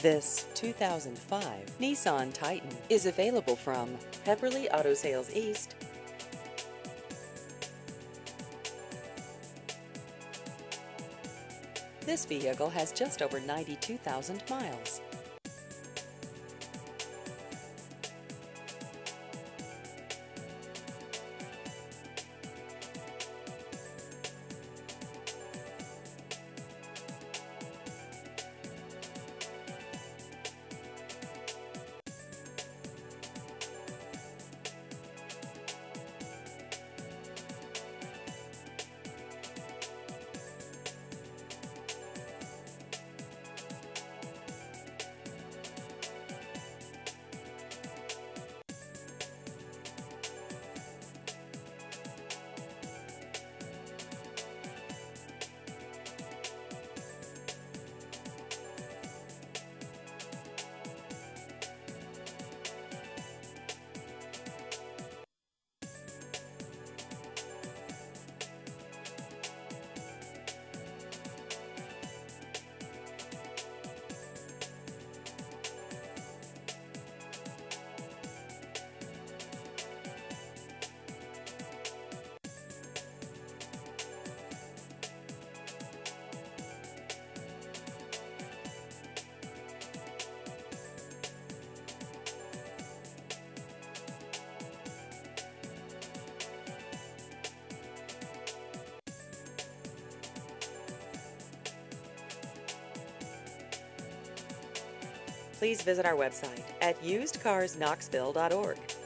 This 2005 Nissan Titan is available from Pepperly Auto Sales East. This vehicle has just over 92,000 miles. Please visit our website at usedcarsknoxville.org.